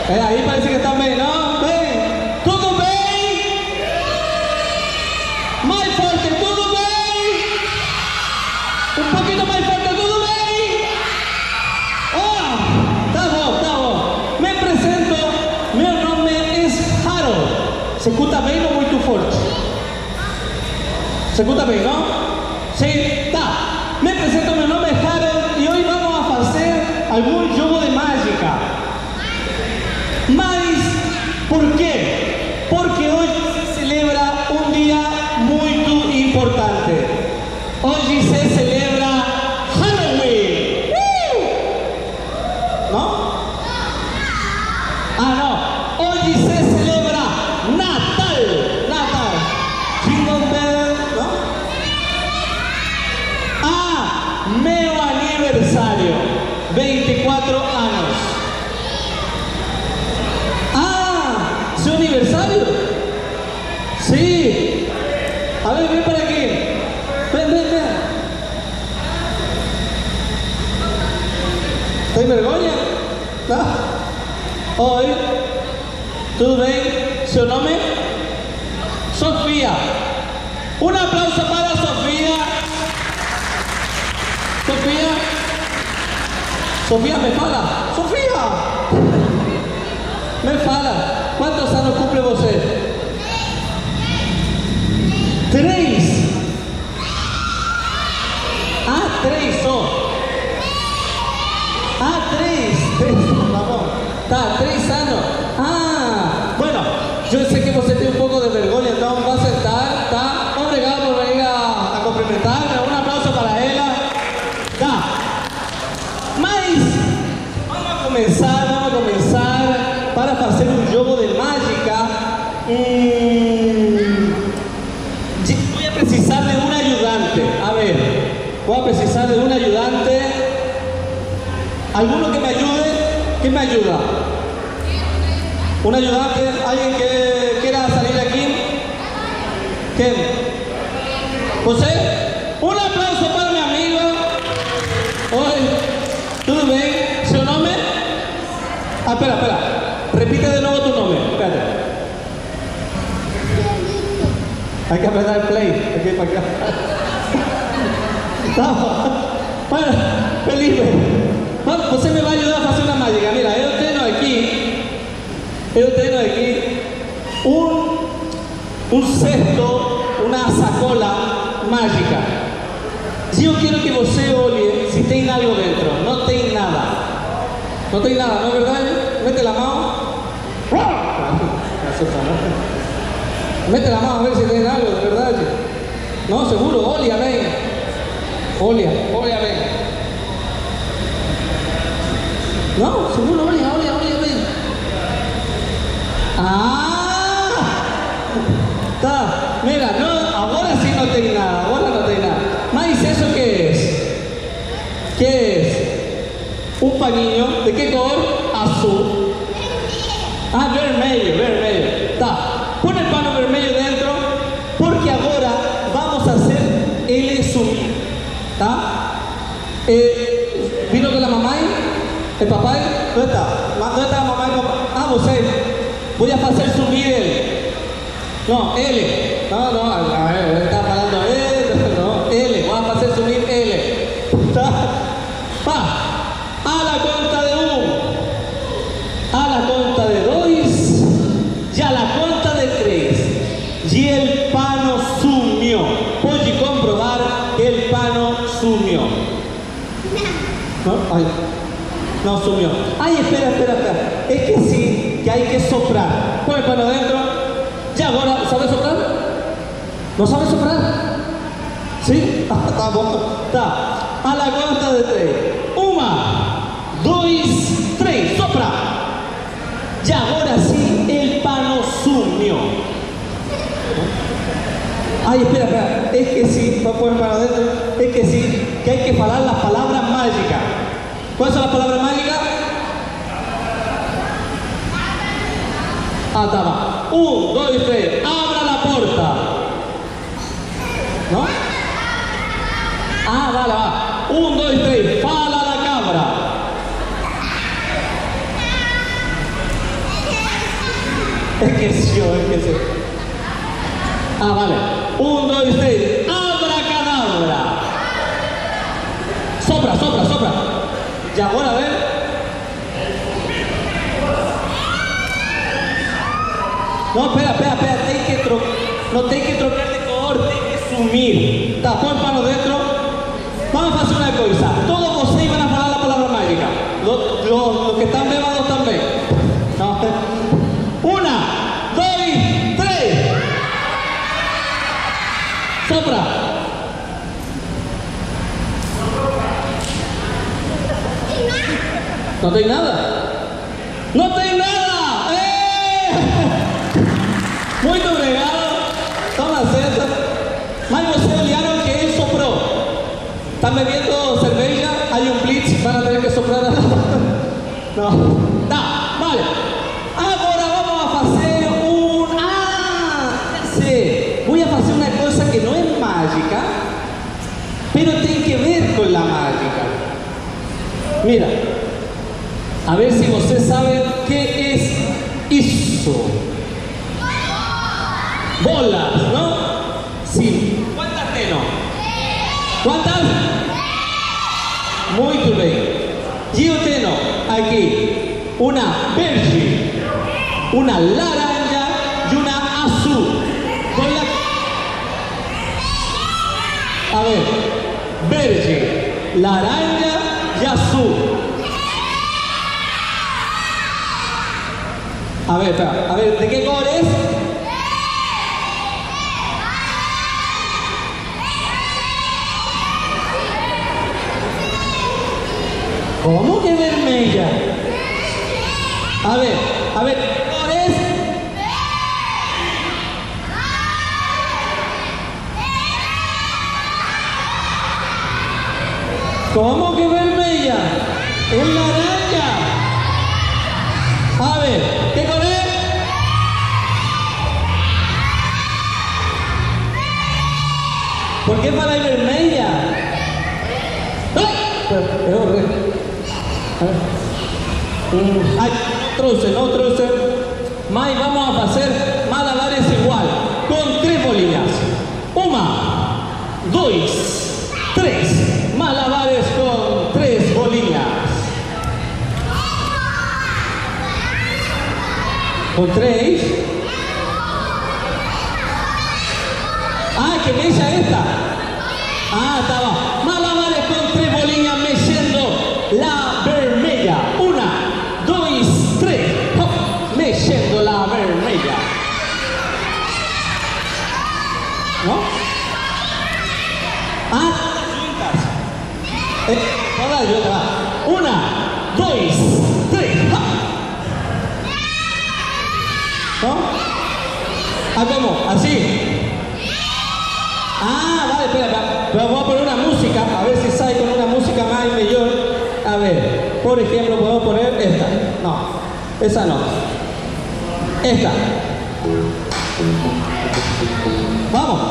Aí parece que estão bem, não? Bem? Tudo bem? Mais forte, tudo bem? Um pouquinho mais forte, tudo bem? Oh, tá bom, tá bom. Me apresento, meu nome é Harold. Se escuta bem ou muito forte? Se escuta bem, não? Sim, tá. Me apresento, meu nome é Harold e hoje vamos a fazer algum jogo de mágica. Mas, por quê? Porque hoje se celebra um dia muito importante. Hoje se celebra Halloween. Não? Ah, não. Hoje se celebra Natal. Natal. Jingle Bell, não? Ah, meu aniversário. 24 anos. ¿Su aniversario? Sí. A ver, ven para aquí. Ven, ven, ven. ¿Tem vergonha? ¿No? Oi. ¿Tudo bem? ¿Su nombre? Sofía. Un aplauso para Sofía. Sofía. Sofía, me fala. Sofía. Me fala. ¿Cuántos años cumple você? 3. Ah, 3 só. Ah, 3. Vamos. Tá, 3 años. Ah, bueno, yo sé que você tem un poco de vergonha, então va a sentar, tá? Obrigado por venir a cumprimentar-me. Un aplauso para ela. Tá. Mas, vamos a começar para fazer um jogo de mágica. Voy a precisar de un ayudante. A ver, voy a precisar de un ayudante. ¿Alguno que me ayude? ¿Quién me ayuda? ¿Un ayudante? ¿Alguien que quiera salir aquí? ¿Quién? ¿José? Un aplauso para mi amigo. Hoy, ¿todo bien? ¿Su nombre? Ah, espera. Repite de nuevo tu nombre. Espérate. Hay que apretar play. Aquí para acá. Bueno, Felipe. Você me vai ajudar a fazer uma mágica. Mira, eu tenho aqui um cesto, uma sacola mágica. E eu quero que você olhe se tem algo dentro. Não tem nada. Não tem nada, não é verdade? Mete la mão. Mete la mão a ver si tiene algo, de verdade. No, seguro, olha bem. Olha bem. No, seguro, olha bem. Ah! Tá, mira, no, agora sim não tem nada, Mas isso que é? Que é? Um paninho, de que cor? Azul. Ah, vermelho. Tá. Põe o pano vermelho dentro, porque agora vamos fazer ele sumir. Tá? Vino com a mamãe? O papai? Onde está? Onde está a mamãe? Ah, você. Vou fazer sumir ele. Não, ele. Não, ele está falando ele. Não, ele. Vou fazer sumir ele. Tá? Pá. A la cuenta de 1, a la cuenta de 2 y a la cuenta de 3. Y el pano sumió. Puede comprobar que el pano sumió. ¿No? Ay, no sumió. Ay, espera. Es que sí, que hay que soplar. Pon el pano adentro. Ya ahora, ¿sabe soplar? ¿No sabe soplar? ¿Sí? Está bueno. Está. A la cuenta de 3. 1, 2, 3, sopra. Y ahora sí, el pano sumió. Ay, espera. Es que sí, va a poner para adentro. Es que sí, que hay que falar las palabras mágicas. ¿Cuáles son las palabras mágicas? Ah, está, va. 1, 2, 3, abra la puerta. ¿No? Ah, vale, va. 1, 2, 3, fala la cabra. Es que sí. Ah, vale. 1, 2, 3. Abracadabra. Sopra. Y ahora, a ver. No, espera. No tem que trocar de cor, tem que sumir. Tá, põe para dentro. Vamos a hacer una cosa. Todos vocês van a falar la palabra mágica. Los que están bebados también. No. 1, 2, 3. Sopra. No tem nada. No tem nada. Muito obrigado. Toma certa. Mas você olharon que él sopró. ¿Están bebiendo cerveza? Hay un blitz, van a tener que soplar. No. Vale. Ahora vamos a hacer sí. Voy a hacer una cosa que no es mágica, pero tiene que ver con la mágica. Mira. A ver si usted sabe qué es eso. Bolas, ¿no? Sí. ¿Cuántas tengo? ¿Cuántas? Muy bien. Yo tengo aquí una verde, una laranja y una azul. A ver, verde, laranja y azul. A ver, espera. A ver, ¿de qué color es? ¿Cómo que vermella? A ver, ¿qué color es? ¿Cómo que vermella? Es naranja. A ver, ¿qué color es? ¿Por qué para vermella? ¡Ay! Es horrible. Ay, no truce. Mai, vamos a hacer malabares igual, con 3 bolillas. 1, 2, 3. Malabares con 3 bolillas. ¿Con 3? Ah, que me echa esta. Ah, estaba. Malabares con 3 bolillas meciendo la vermella. 1, 2, 3. Meciendo la vermella. ¿No? Ah, juntas. Todas juntas. 1, 2, 3. ¿No? Ah, ¿cómo? ¿Así? Ah, vale, espera. Pero voy a poner una música, a ver si sale con una música más y mejor. A ver, por ejemplo, podemos poner esta. No, esa no. Esta. Vamos.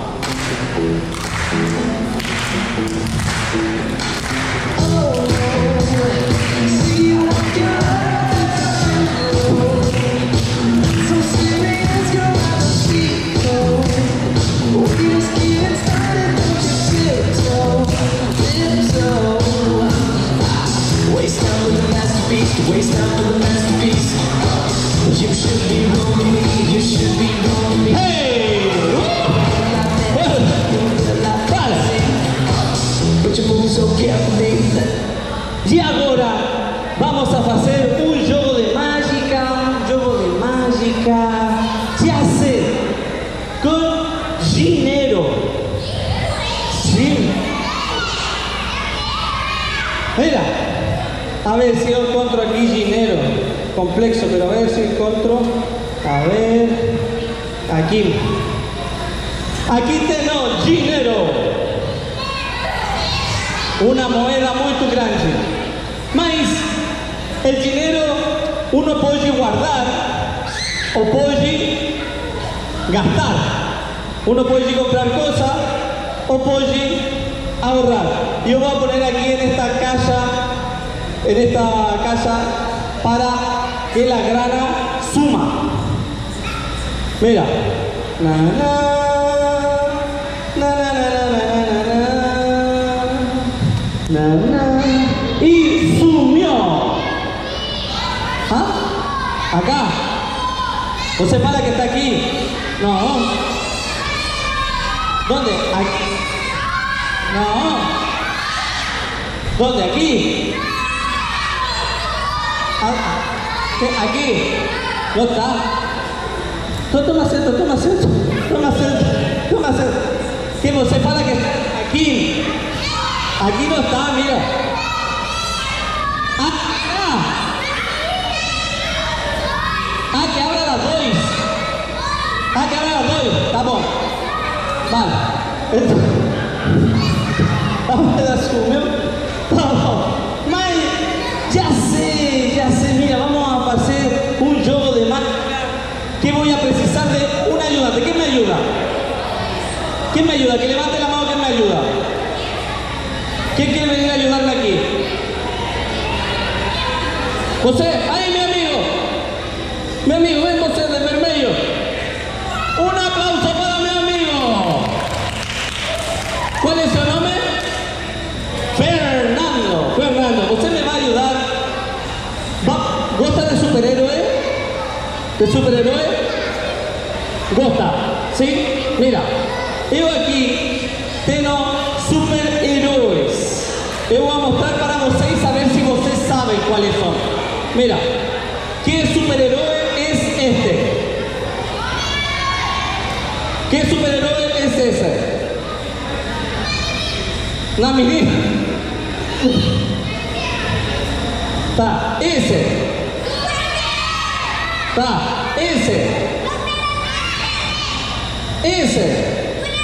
Waste time with the masterpiece. You should be rolling me. You should be rolling me. ¡Hey! Vale. But you move so carefully. Y ahora vamos a hacer un juego de mágica. Se hace con dinero. Sí. Mira. A ver si yo encuentro aquí dinero. Complexo, pero a ver si encuentro. A ver. Aquí. Aquí tengo dinero. Una moneda muy grande. Mas el dinero uno puede guardar o puede gastar. Uno puede comprar cosas o puede ahorrar. Yo voy a poner aquí en esta casa para que la grana suma. Mira. Na, na, na, na, na, na, na, na. Y sumió. ¿Ah? Acá. ¿Usted para que está aquí? No. ¿Dónde? Aquí. No. ¿Dónde? Aquí. ¿Qué? Aquí. No está. Toma asiento, toma asiento. Toma asiento. Toma asiento. ¿Qué? ¿Usted para que está aquí? Aquí no está, mira. Que abra las dois. Que abra las dois. Tá bom. Vale. Ela sumiu. Tá bom. Mas ya sé. Mira, vamos a hacer un juego de máquina que voy a precisar de un ayudante. ¿Quién me ayuda? ¿Quién me ayuda? Que levante la mano, ¿quién me ayuda? ¿Quién quiere venir a ayudarme aquí? José, ahí mi amigo. Mi amigo, ven José de vermelho. Un aplauso para mi amigo. ¿Cuál es su nombre? Fernando. Fernando, usted me va a ayudar. ¿Gosta de superhéroe? ¿De superhéroe? ¿Gosta? ¿Sí? Mira, yo aquí tengo superhéroes. Yo voy a mostrar para ustedes a ver si ustedes saben cuáles son. Mira, ¿qué superhéroe es este? ¿Qué superhéroe es ese? No, mi vida. Está, ese. Está, ese. Ese.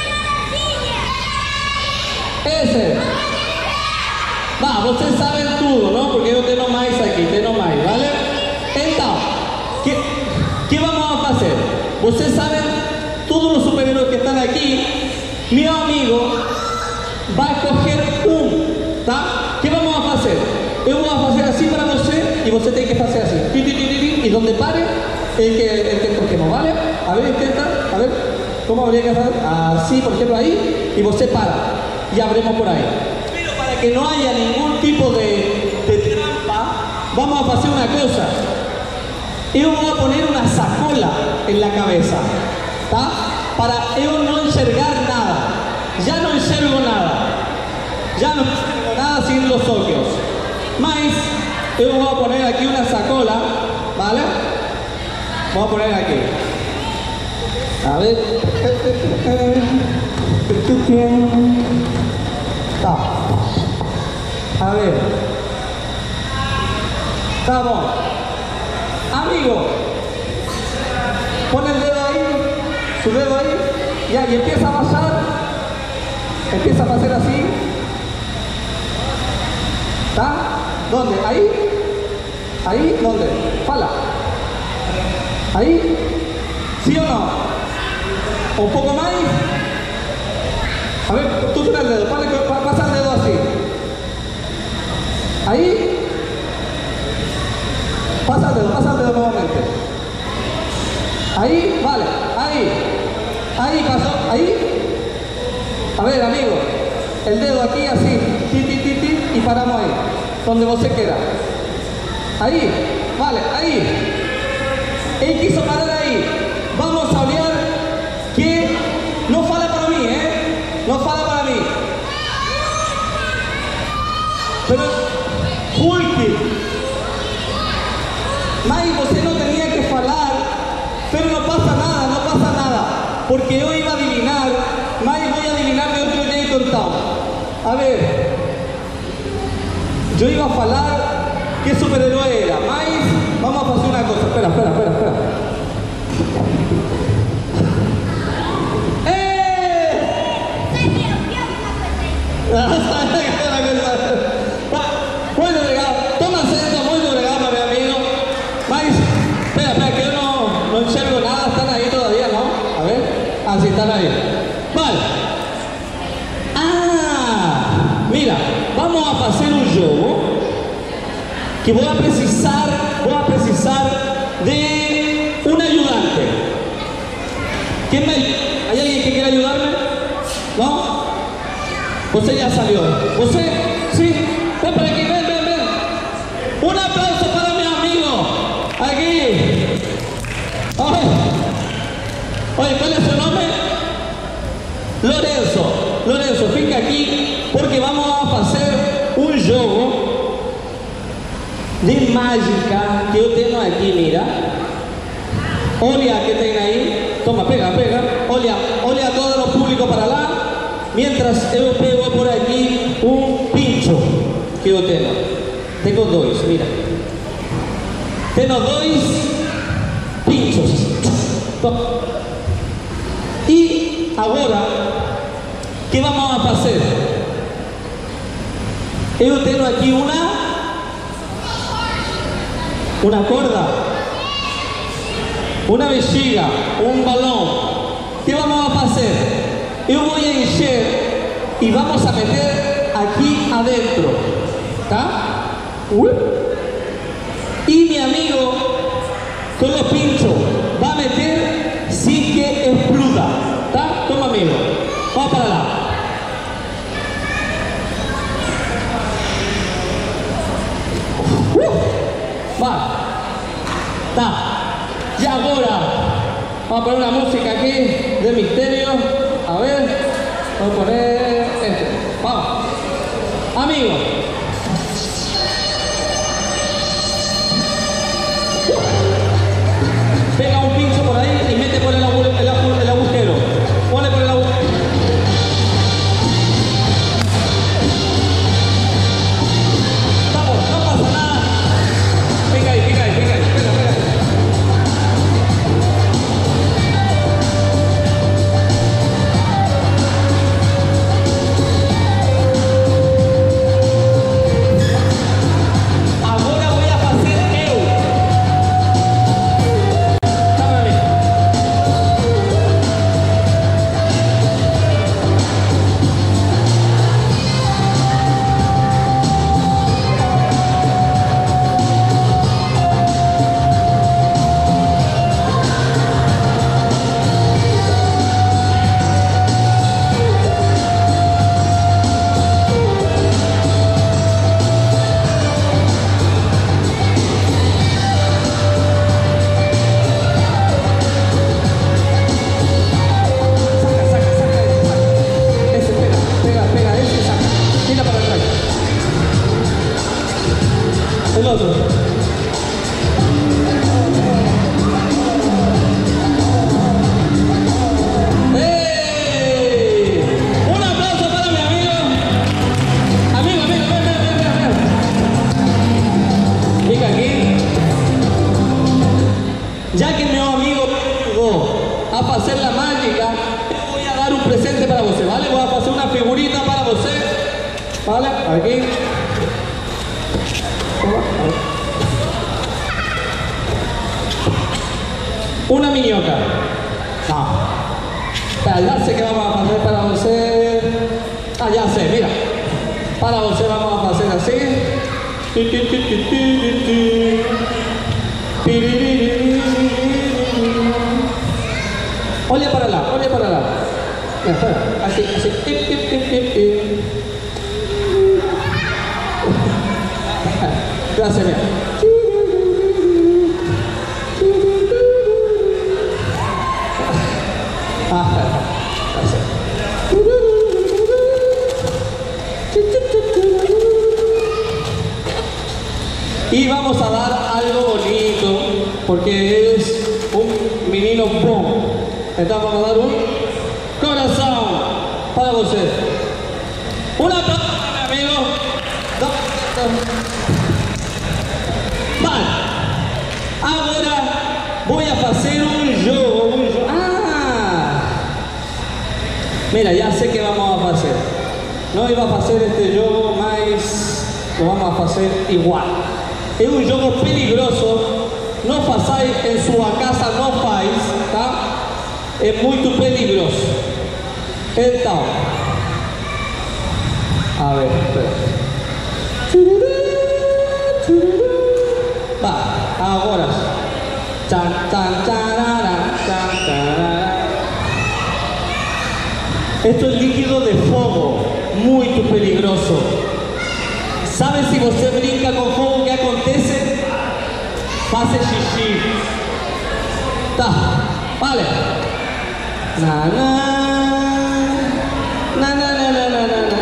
Ese. Va, ustedes saben todo, ¿no? Porque yo tengo más aquí, tengo más, ¿vale? Entonces, ¿qué vamos a hacer? Ustedes saben, todos los superhéroes que están aquí, mi amigo va a escoger un, ¿está? ¿Qué vamos a hacer? Yo voy a hacer así para usted y usted tiene que hacer así. Y donde pare, el que escogemos, ¿vale? A ver, intenta, a ver, ¿cómo habría que hacer? Así, por ejemplo, ahí, y usted para, y abrimos por ahí. Pero para que no haya ningún tipo de trampa, vamos a hacer una cosa. Yo voy a poner una sacola en la cabeza, ¿está? Para yo no enxergar nada. Ya no enxergo nada. Ya no enxergo nada sin los ojos. Más, yo voy a poner aquí una sacola, ¿vale? Voy a poner aquí. A ver. Está. A ver. Estamos. Amigo, pon el dedo ahí, su dedo ahí, ya, y empieza a pasar, empieza a pasar así. ¿Está? ¿Dónde? ¿Ahí? ¿Ahí? ¿Dónde? Pala. ¿Ahí? ¿Sí o no? ¿Un poco más? A ver, tú tienes el dedo, pasa el dedo así. ¿Ahí? Pasa el dedo nuevamente. Ahí, vale, ahí pasó, ahí. A ver, amigo, el dedo aquí así, y paramos ahí, donde vos se queda. Ahí, vale, ahí. Él quiso parar ahí. Vamos a hablar que no fala para mí, no fala para mí. Pero, fuerte. Mai, usted no tenía que falar, pero no pasa nada, porque yo iba a adivinar, Mai, voy a adivinar de otro jeito então. A ver, yo iba a falar qué superhéroe era, Mai, vamos a hacer una cosa, espera. Muy delegado, tómase esto, muy delegado, mi amigo. Mais, espera, que yo no enxergo nada, están ahí todavía, ¿no? A ver, así están ahí. Vale. Mira, vamos a hacer un juego que voy a precisar de un ayudante. ¿Quién me... ¿Hay alguien que quiera ayudarme? ¿No? José ya salió. ¿José? ¿Sí? Ven por aquí, ven, ven, ven. Un aplauso para mi amigo. Aquí. Oye, ¿cuál es su nombre? Lorenzo. Lorenzo, fica aquí porque vamos a hacer un juego de mágica que yo tengo aquí, mira. Olha que tem aí. Toma, pega, pega. Olha todo o público para lá. Mientras eu pego por aqui um pincho que eu tenho. Tenho dois, mira. Tenho dois pinchos. E agora, o que vamos a fazer? Eu tenho aqui uma corda, uma bexiga, um balão. O que vamos a fazer? Eu vou encher e vamos a meter aqui adentro, tá? E meu amigo com o pincho vai meter sem que exploda, tá? Toma, amigo. Vamos para lá. Vai. Tá. E agora vamos a poner una música aquí de misterio. A ver, vamos a poner este. Vamos. Amigo. Pega un pincho por ahí y mete por el agujero. Pone por el agujero. Vamos, no pasa nada. Pica ahí, pica ahí, pica ahí. Espera, espera. El otro. ¡Hey! Un aplauso para mi amigo. Amigo, amigo, ven, ven, ven, ven. Venga aquí. Ya que mi amigo va a hacer la mágica, te voy a dar un presente para usted, ¿vale? Voy a hacer una figurita para usted. ¿Vale? Aquí. Una minioca. No. Espera, ya sé que vamos a hacer para usted. Ah, ya sé, mira. Para usted vamos a hacer así. Oye para lá, oye para lá. Así, así. Gracias, mira. Y vamos a dar algo bonito porque es un menino bom. Entonces vamos a dar un corazón para usted. Un aplauso para mi amigo. Vale. Ahora voy a hacer un juego. Ah. Mira, ya sé que vamos a hacer. No iba a hacer este juego, mas lo vamos a hacer igual. Es un juego peligroso. No façais en su casa, no faz, tá? É muito peligroso. Então, a ver, espera. Va, agora. Chan, chan, charara, chan, charara. Esto es líquido de fuego, muy peligroso. ¿Sabe si você brinca con fuego qué acontece? Faça xixi. Tá, vale. Na na na na na na na na na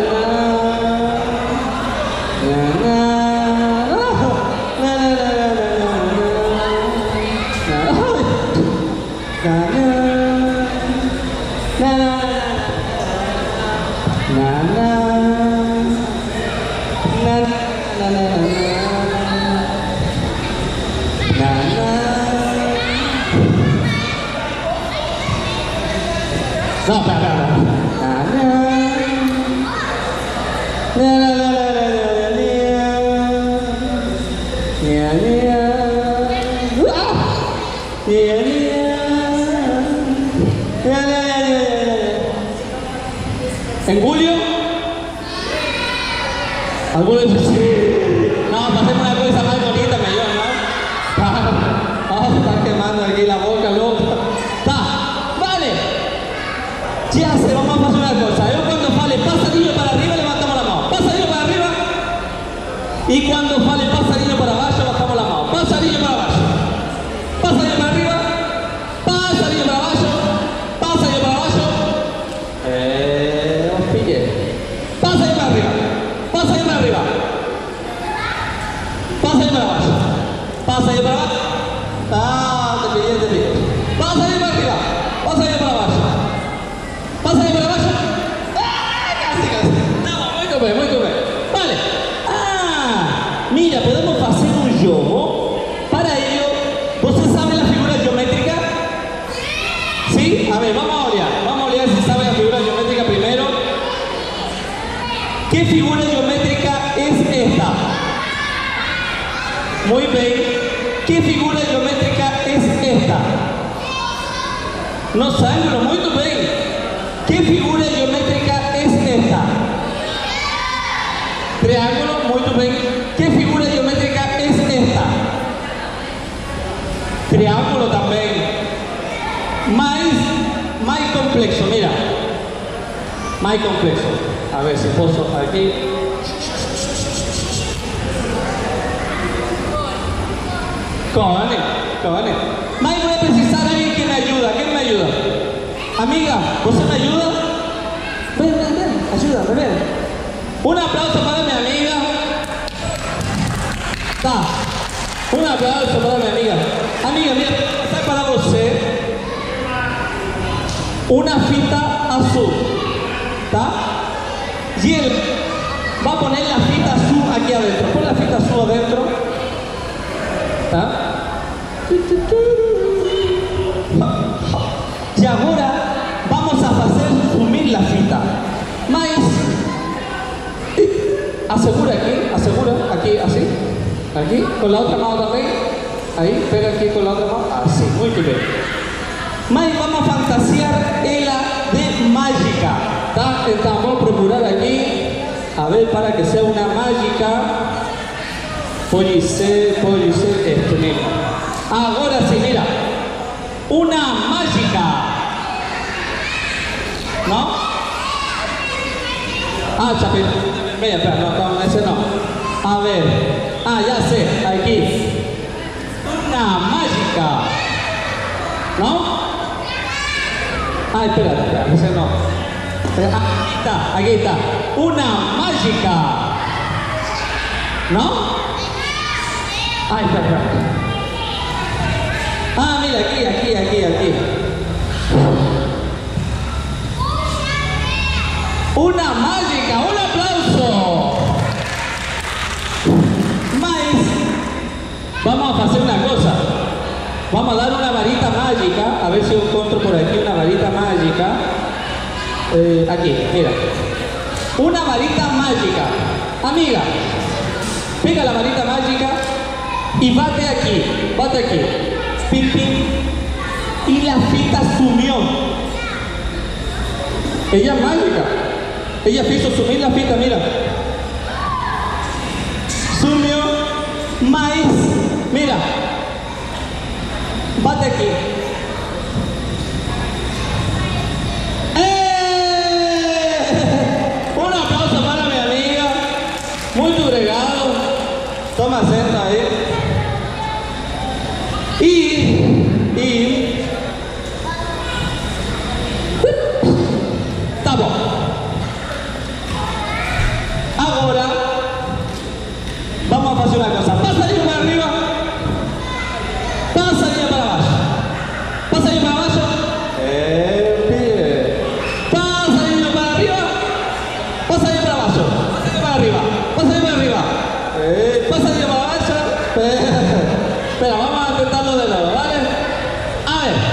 no, espera. ¿En julio? Algunos dicen sí. No, pasemos una cosa más bonita mejor, ¿no? Oh, está quemando aquí la boca, loco. Está, vale. Ya se vamos a pasar una cosa. Yo cuando fale pasadillo para arriba, levantamos la mano. Pasadillo para arriba. Y cuando fale pasadillo para abajo, bajamos la mano. Pasadillo para abajo. Pasadillo para arriba. Pasadillo para abajo. Pasadillo para abajo. Os pillé. Pasadillo para arriba. Pasadillo para arriba. Pasadillo para abajo. Pasadillo para abajo. Ah, te pillé. Pasadillo para arriba. Pasadillo para abajo. Pasadillo para abajo. ¡Ah! Casi. No, muy bien. Vale. Ah, mira, podemos hacer un juego. Para ello, ¿usted sabe la figura geométrica? ¿Sí? A ver, vamos a olear si sabe la figura geométrica primero. ¿Qué figura geométrica es esta? Muy bien. ¿Qué figura geométrica es esta? No saben, pero muy bien. ¿Qué figura geométrica es esta? Triángulo, muy bien. ¿Qué figura geométrica es esta? Triángulo también. Más complexo, mira. Más complexo. A ver si puedo aquí. Cone. Más voy a precisar a alguien que me ayuda. ¿Quién me ayuda? Amiga, ¿usted me ayuda? Ven, ayúdame, ven. Un aplauso para mi amiga. Tá. Un aplauso para mi amiga. Amiga, mira, está para você una fita azul. ¿Tá? Y él va a poner la fita azul aquí adentro. Pon la fita azul adentro. ¿Tá? Y ahora vamos a hacer sumir la fita. Mas asegura aquí, así. Aquí, con la otra mano también. Ahí, pega aquí con la otra mano. Así, muy bien. Mas vamos a fantasear ella de mágica. ¿Tá? Entonces vamos a procurar aquí. A ver, para que sea una mágica. Puede ser esto mismo. Ahora sí, mira. Una mágica. ¿No? Ah, chapito. Mira, espera, no, ese no. A ver. Ah, ya sé, aquí. Una mágica. ¿No? Ah, espera, ese no. Aquí está. Una mágica. ¿No? Ah, espera. Ah, mira, aquí. Una mágica, un aplauso. Vamos a hacer una cosa. Vamos a dar una varita mágica. A ver si encuentro por aquí una varita mágica. Aquí, mira. Una varita mágica. Amiga, pega la varita mágica y bate aquí. Pim, pim. Y la fita sumió. Ella es mágica. Ella hizo sumir la fita, mira. Sumió. Mas, mira. Bate aquí. ¡Eh! Estamos. Ahora vamos a hacer una cosa. Pasa de para arriba. Pasa de para abajo. Pasa de para abajo. Bien. Pasa de para arriba. Pasa de para abajo. Pasa de para arriba. Pasa de para arriba. Pasa de para abajo. Espera, vamos a intentarlo de nuevo, ¿vale? A ver.